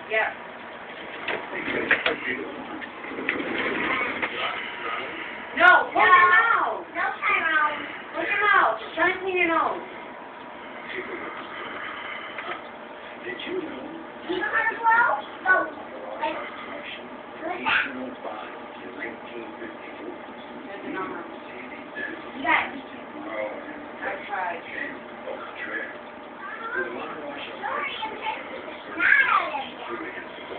Yeah. No, close your mouth. No Tyrone. Close your mouth. Just try to clean your nose. Did you know? You know how to blow? Go. Like, like that. There's a number. You got it. I tried. Sorry, I'm just not out of it.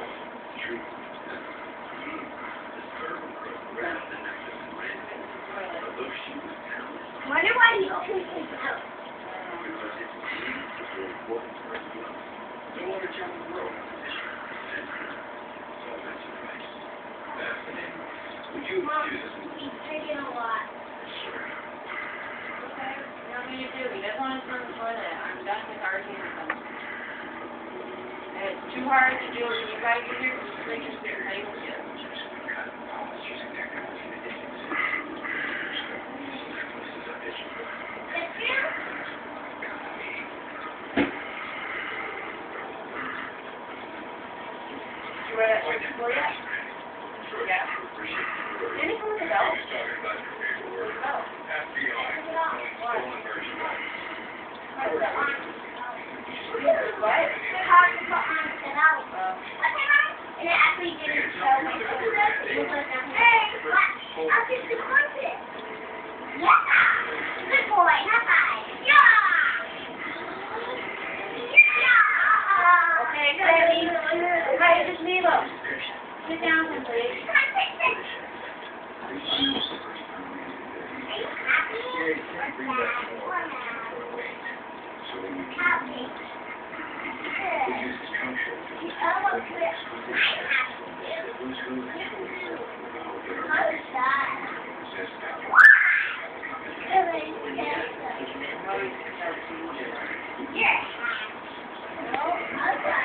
Wonder why he opened his mouth. He's drinking a lot. Okay. You know what I'm going to do? He doesn't want to throw the toilet. I'm done with arguing with him. And it's too hard to do when you guys are here because you play just their play with you. You read it for you? Yeah. Didn't he come with a belt? Oh. What? Hard to put on the belt. Okay, Mom? And it actually didn't show my finger. It was like, hey, what? I'll just support it. Yeah! Good boy, high five. Yeah! Yeah! Okay, Sadie. Hey, just leave him. Sit down, please. Yeah.